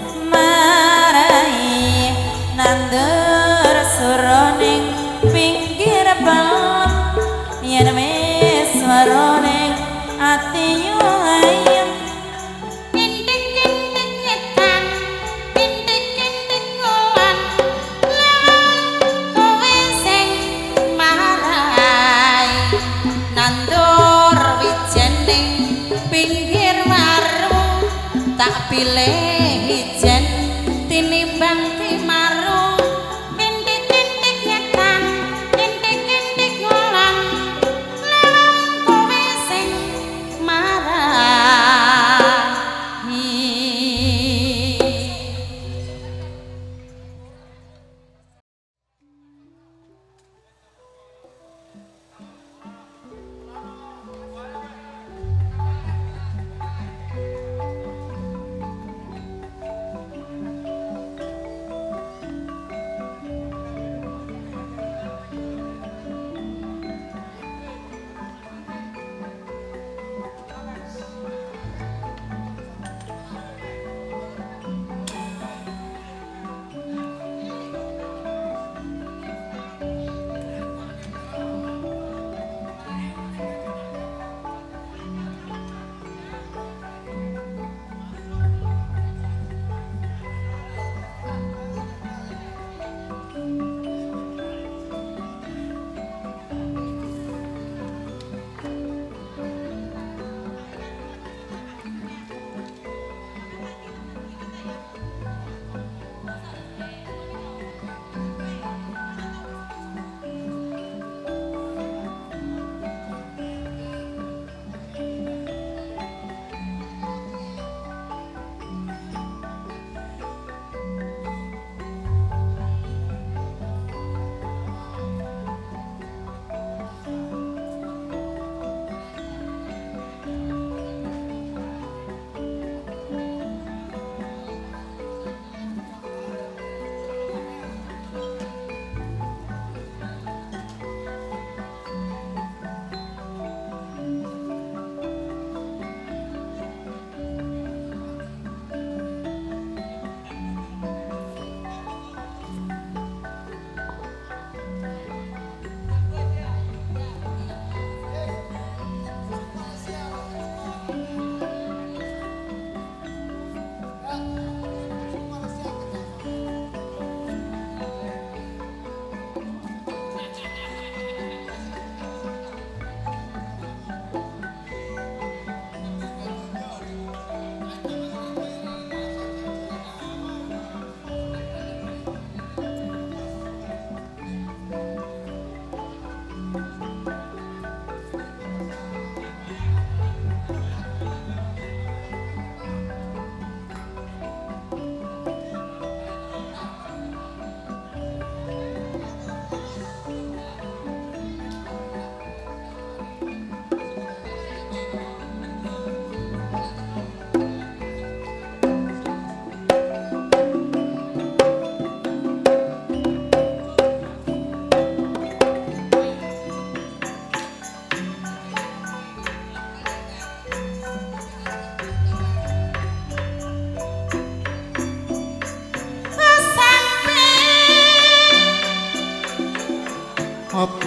marai nandur suroning pinggir balem yen wis suroning ati yo ayem intik-intik ngetan intik-intik mulan nandur wijening pinggir warung tak pilih ijen tinimbang timarung intik-intik nyetan intik-intik ngulon lewat kowe sing marahi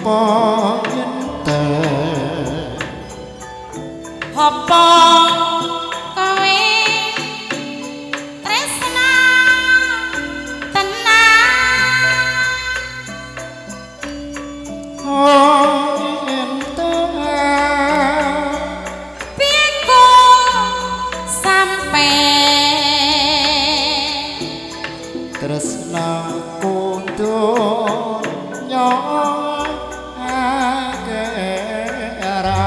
apa inten apa kowe tresna tenang oh inten piku sampe tresna kudu nyong akera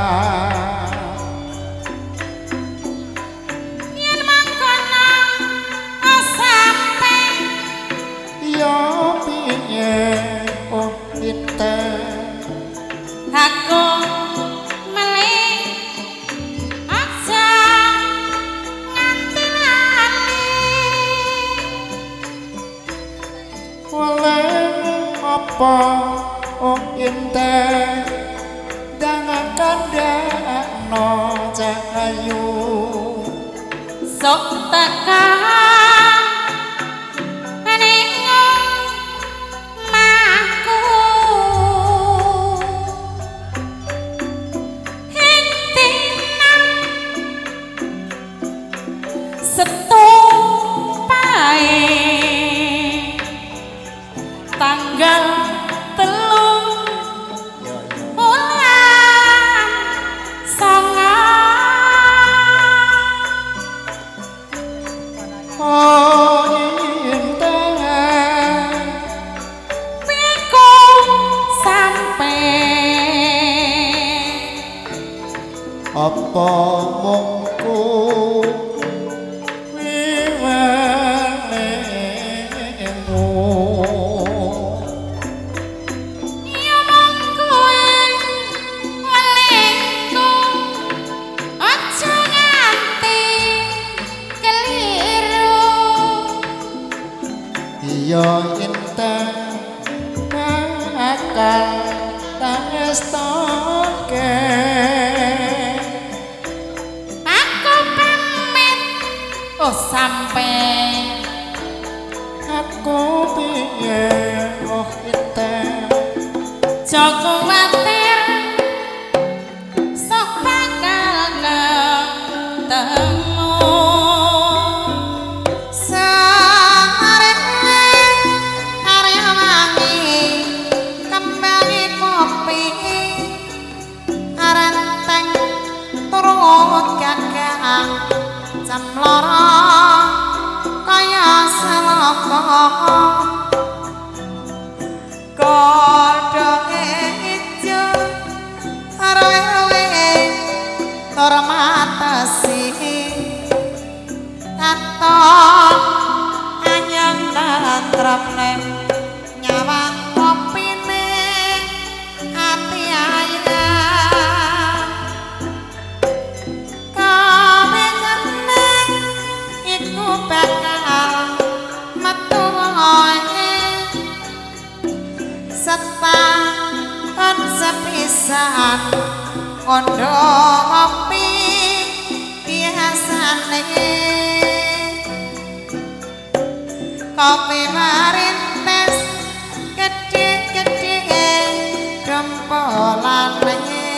yen mangkono sampe yo piye oh inten aku meli aja nganti lali oleh apa oh inten jangan kandakno cahayu sok tekan meningo maku ing tinang setumpae tanggal telu bulan sanga oh inten piku sampe apa mungku wiwenemu ya mong kowe welingku aja nganti keliru iya inten akan tangestoke aku pamit oh sampe aku piye oh inten Joko kuwatir sok bakal ketemu sarene arya wangi kembali kopi arenteng turut gagang jam loro kaya seloko kodhoke ijo arwe tor matesi katon anyang tantremne nyawang kopine ati ayah kawengane iku bakal metu wae setahun sepisan kondo kopi biasane kopi marintes gede-gede gempolane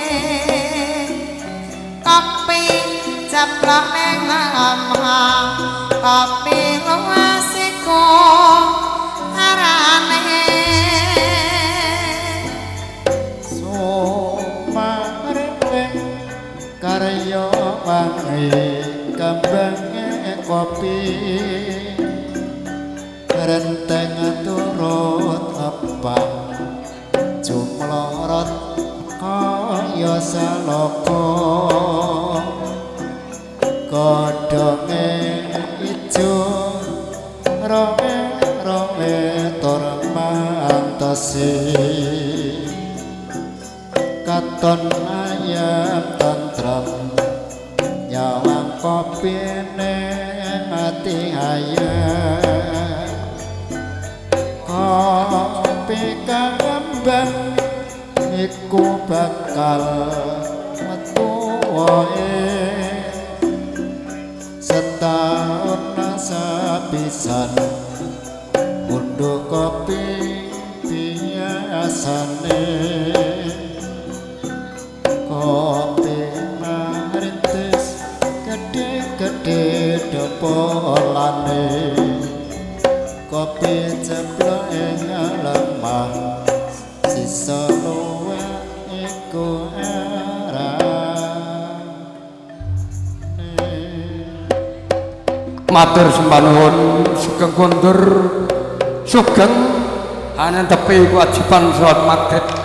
kopi ceplok neng omah kopi luasiku arane sumareng karya wangi kembangé kopi renteng turut abang jumlorot kaya saloko godhonge ijo rame-rame tur mantesi katon ayam tentrem nyawang kopine ati ayam kopi kembang iku bakal metu wae setahun sepisan unduh kopi biasane gedhe dopolane kopi ceplok ing lemah sisa luwe iku arane matur sembah nuwun sugeng kondur sugeng anen tepi kewajiban salat maghrib